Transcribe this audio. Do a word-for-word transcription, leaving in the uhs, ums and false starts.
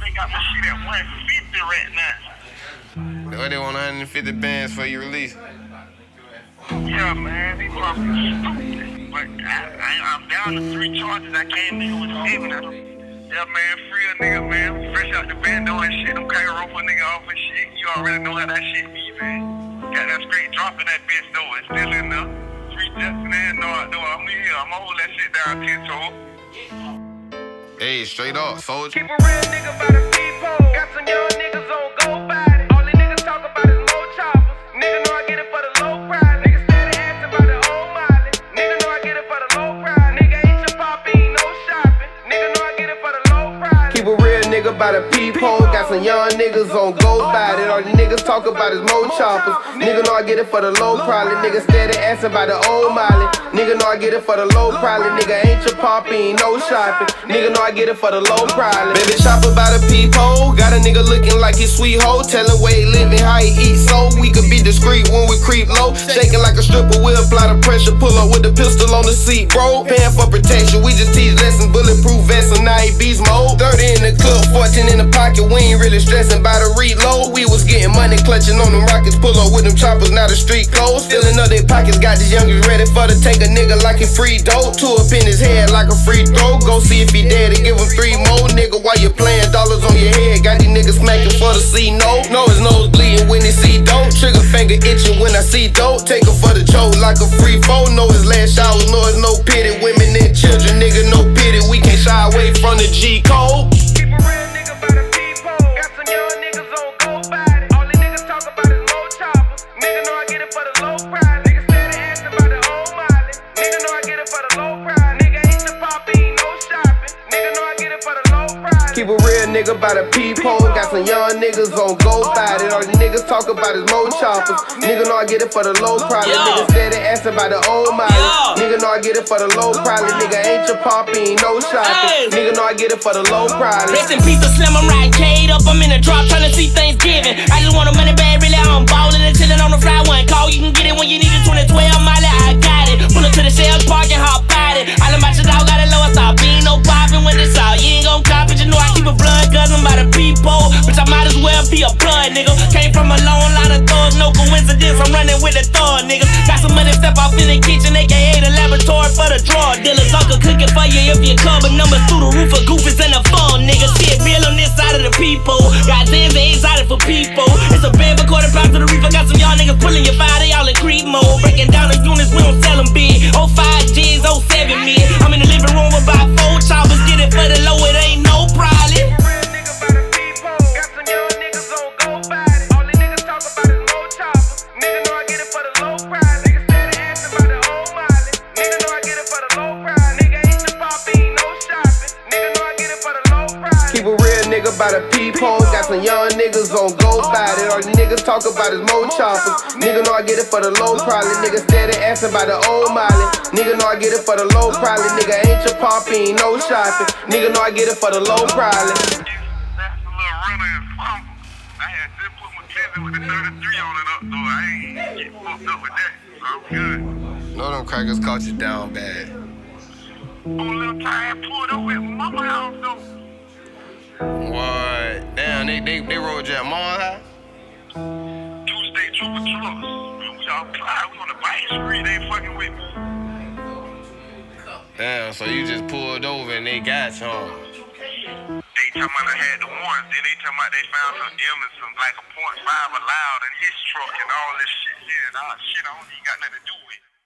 they got my shit at one fifty right now. What, they want one hundred fifty bands for your release? Yeah, man, these motherfuckers stupid. But I, I, I'm down to three charges. I came in with seven. Yeah, man, free a nigga, man. Fresh out the bando and shit. I'm kind of rope a nigga off and shit. You already know how that shit be, man. Got that straight drop in that bitch, though. It's still in there. Three Jackson and no, no, I'm here. I'm gonna hold that shit down ten toe. Hey, straight up, soldier. Keep a real nigga by the people. Got some young niggas on go body. All these niggas talk about is low choppers. Nigga know I get it for the low price. Nigga steady asking about the old mileage. Nigga know I get it for the low price. Nigga ain't your poppy, no shopping. Nigga know I get it for the low price. Keep a real nigga by the people. Got some young niggas on go body. All these niggas talk about is mo choppers. Nigga know I get it for the low probably. Nigga steady asking about the old mileage. Nigga know I get it for the low probably. Nigga ain't your poppy, no shopping. Nigga know I get it for the low probably. Baby chopper by the peephole. Got a nigga looking like his sweet hoe. Tellin' where he living, how he eat so. We could be discreet when we creep low. Shaking like a stripper, we'll apply the pressure. Pull up with the pistol on the seat, bro. Paying for protection, we just teach lessons. Bulletproof vest and now he beast mode. thirty in the club, fourteen in the pocket. We ain't really stressing by the reload. We was getting money, clutching on them rockets. Pull up with them choppers, now the street closed. Filling up their pockets, got these youngers ready for the take a nigga like he free dope. Two up in his head like a free throw. Go see if he dead and give him three more. Nigga, while you playing dollars on your head. Got these niggas smacking for the C no. Know his nose bleeding when he see dope. Trigger finger itching when I see dope. Take him for the choke like a free foe. Know his last shower, know it's no pity. Women and children, nigga, no pity. We can't shy away from the G code. Keep a real nigga by the people. Got some young niggas on go body. All these niggas talk about is low choppers. Nigga know I get it for the low price. Nigga steady asking about the old mileage. Nigga know I get it for the low price. Nigga ain't your poppy, no shopping. Nigga know I get it for the low price. Keep a real nigga by the peephole. Got some young niggas on go body. All these niggas talk about is mo choppers. Nigga know I get it for the low price. Nigga steady asking about the old mileage. Nigga know I get it for the low price. Nigga ain't your poppy, no shopping. Nigga know I get it for the low price. Rest in peace to Slim, I'm riding K'd up. I'm in the drop trying to see Thanksgiving. I just want a money bag, really I'm ballin' and chillin' on the fly. One call, you can get it when you need it. twenty twelve Miley, I got it. Pull up to the sales park and hop out it. All about your dog, got it low, I saw bean, no poppin' when it's all. You ain't gon' cop it, you know I keep a blood cousin by the people. Bitch, I might as well be a blood nigga. Came from a long line of thugs, no coincidence. I'm running with the thug niggas. Got some money, step off in the kitchen, aka the laboratory for the drug dealers. Uncle cooking for you if you cover numbers through the roof of goofies and the phone niggas. Shit real on this side of the people. Got Zans and exotic for people. It's a band for quarter pounds to the reefer. Got some y'all niggas pulling your fire, they all in creep mode. Breaking down the units, we don't sell them big. oh five G's, oh seven mid. I'm in the living room with about four choppers. Get it for the low, it ain't no problem. Nigga by the peephole, got some young niggas on go body. All these niggas talk about is mo choppers. Nigga know I get it for the low probably. Nigga steady asking about the old mileage. Nigga know I get it for the low probably. Nigga ain't your poppy, no shopping. Nigga know I get it for the low probably. That's a little runner and fumble. I had just put my Kevin with the thirty-three on it up, though. I ain't get fucked up with that. So I'm good. Know them crackers caught you down bad. I'm a little tired, pulled over at mama house, though. What? Damn, they they they rode you at Mom's house? Two state trooper trucks. Man, we all fly. We on the bike street. They ain't fucking with me. Damn, so you just pulled over and they got you, huh? They talking about I had the warrants. Then they talking about they found some M and some like a point five allowed in his truck and all this shit. Yeah, and all shit I don't even got nothing to do with.